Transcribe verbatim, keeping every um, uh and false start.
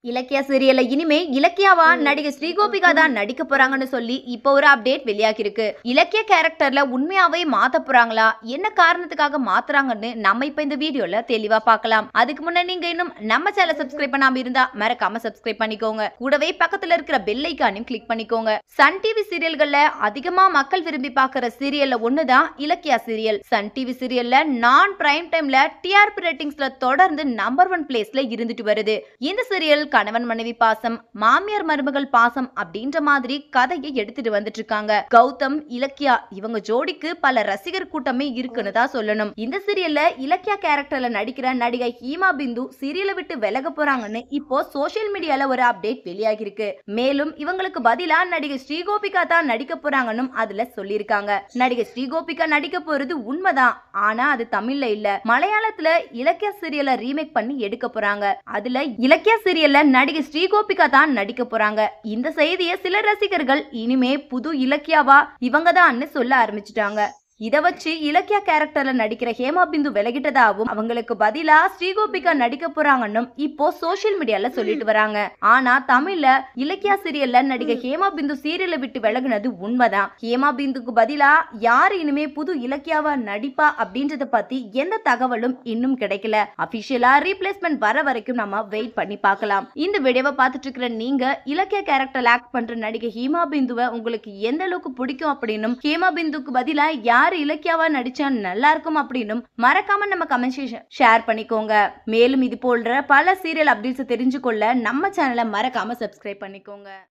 இலக்கியா சீரியல்ல இனிமே இலக்கியாவா நடிகை ஸ்ரீகோபிகா தான் நடிக்க போறாங்கன்னு சொல்லி இப்போ ஒரு அப்டேட் வெளியாகி இருக்கு. இலக்கிய கேரக்டர்ல உண்மையாவே மாத்த போறாங்களா, என்ன காரணத்துக்காக மாத்துறாங்கன்னு நம்ம இப்ப இந்த வீடியோல தெளிவா பார்க்கலாம். அதுக்கு முன்னாடி நீங்க இன்னும் நம்ம சேனலை சப்ஸ்கிரைப் பண்ணாம இருந்தா மறக்காம சப்ஸ்கிரைப் பண்ணிக்கோங்க. கூடவே பக்கத்துல இருக்கிற பெல் ஐகானையும் கிளிக் பண்ணிக்கோங்க. சன் டிவி சீரியல்கள்ல அதிகமா மக்கள் விரும்பி பார்க்கிற சீரியல்ல ஒண்ணுதான் இலக்கியா சீரியல். சன் டிவி சீரியல்ல நான் பிரைம் டைம்ல டிஆர்பி ரேட்டிங்ஸ்ல தொடர்ந்து நம்பர் ஒன் பிளேஸ்ல இருந்துட்டு வருது. இந்த சீரியல் கணவன் மனைவி பாசம், மாமியார் மருமகள் பாசம் அப்படின்ற மாதிரி கதையை எடுத்துட்டு வந்துட்டு இருக்காங்க. கௌதம், இலக்கியா இவங்க ஜோடிக்கு பல ரசிகர் கூட்டமே இருக்குன்னு தான் சொல்லணும். இந்த சீரியல்ல இலக்கியா கேரக்டர்ல நடிக்கிற நடிகை ஹீமா பிந்து சீரியலை விட்டு விலக போறாங்கன்னு இப்போ சோசியல் மீடியால ஒரு அப்டேட் வெளியாகி இருக்கு. மேலும் இவங்களுக்கு பதிலா நடிகை ஸ்ரீகோபிகா தான் நடிக்க போறாங்கன்னு அதுல சொல்லியிருக்காங்க. நடிகை ஸ்ரீகோபிகா நடிக்க போறது உண்மைதான், ஆனா அது தமிழ்ல இல்ல, மலையாளத்துல இலக்கியா சீரியலை ரீமேக் பண்ணி எடுக்க போறாங்க. அதுல இலக்கியா சீரியல்ல நடிகை ஸ்ரீகோபிகா தான் நடிக்க போறாங்க. இந்த செய்தியை சில ரசிகர்கள் இனிமே புது இலக்கியாவா இவங்க தான் சொல்ல ஆரம்பிச்சுட்டாங்க. இத வச்சு இலக்கியா கேரக்டர்ல நடிக்கிற ஹேமா பிந்து விலகிட்டதாவும் அவங்களுக்கு பதிலா ஸ்ரீகோபிகா நடிக்க போறாங்கன்னு இப்போ சோசியல் மீடியால சொல்லிட்டு வராங்க. ஆனா தமிழ்ல இலக்கியா சீரியல்ல நடிகை ஹேமா பிந்து சீரியலை விட்டு விலகுனது உண்மைதான். ஹேமா பிந்துக்கு பதிலா யாரு இனிமே புது இலக்கியாவா நடிப்பா அப்படின்றத பத்தி எந்த தகவலும் இன்னும் கிடைக்கல. அபிஷியலா ரீப்ளேஸ்மெண்ட் வர வரைக்கும் நம்ம வெயிட் பண்ணி பார்க்கலாம். இந்த வீடியோவை பார்த்துட்டு இருக்கிற நீங்க இலக்கியா கேரக்டர் ஆக்ட் பண்ற நடிகை ஹேமா பிந்துவை உங்களுக்கு எந்த அளவுக்கு பிடிக்கும் அப்படின்னும், ஹேமா பிந்துக்கு பதிலா யார் இலக்கியாவா நடிச்சா நல்லா இருக்கும் அப்படின்னு மறக்காம நம்ம கமெண்ட் ஷேர் பண்ணிக்கோங்க. மேலும் இது போன்ற பல சீரியல் அப்டேட்ஸ் தெரிஞ்சுக்கொள்ள நம்ம சேனலை மறக்காம சப்ஸ்கிரைப் பண்ணிக்கோங்க.